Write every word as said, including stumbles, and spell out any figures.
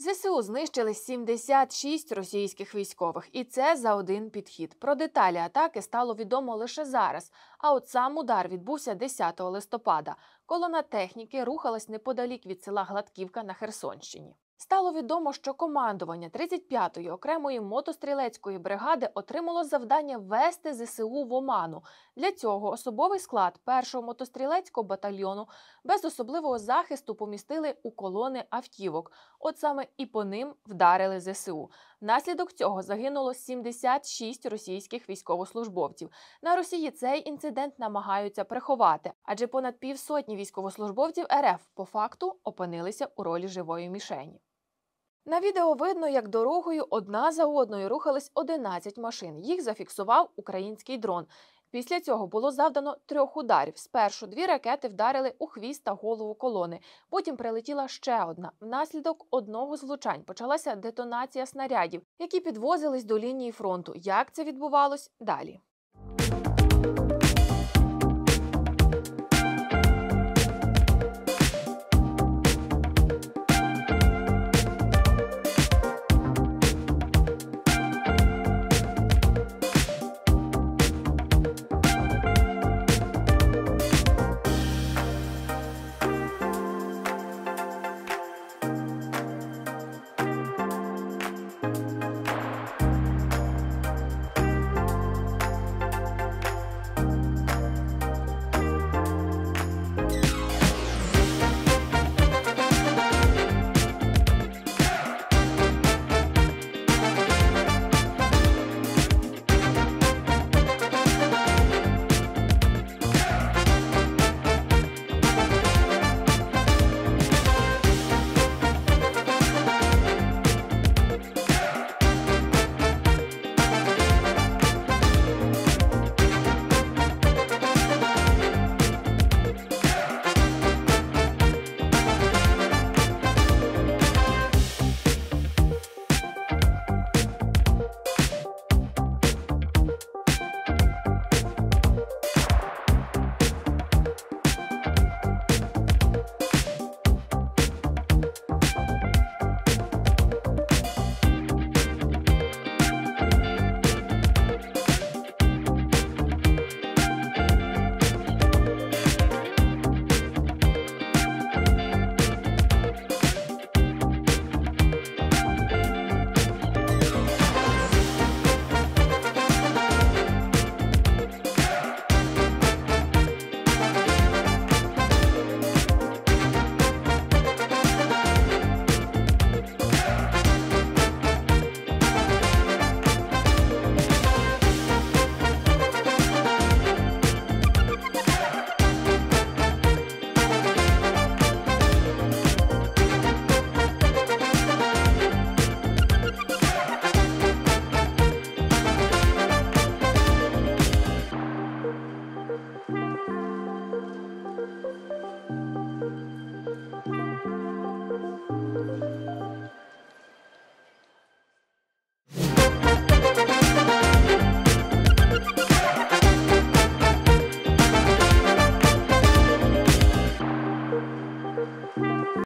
ЗСУ знищили сімдесят шість російських військових, і це за один підхід. Про деталі атаки стало відомо лише зараз, а от сам удар відбувся десятого листопада. Колона техніки рухалась неподалік від села Гладківка на Херсонщині. Стало відомо, що командування тридцять п'ятої окремої мотострілецької бригади отримало завдання ввести ЗСУ в оману. Для цього особовий склад першого мотострілецького батальйону без особливого захисту помістили у колони автівок. От саме і по ним вдарили ЗСУ. Внаслідок цього загинуло сімдесят шість російських військовослужбовців. На Росії цей інцидент намагаються приховати, адже понад півсотні військовослужбовців РФ по факту опинилися у ролі живої мішені. На відео видно, як дорогою одна за одною рухались одинадцять машин. Їх зафіксував український дрон. Після цього було завдано трьох ударів. Спершу дві ракети вдарили у хвіст та голову колони. Потім прилетіла ще одна. Внаслідок одного з влучань почалася детонація снарядів, які підвозились до лінії фронту. Як це відбувалось? Далі.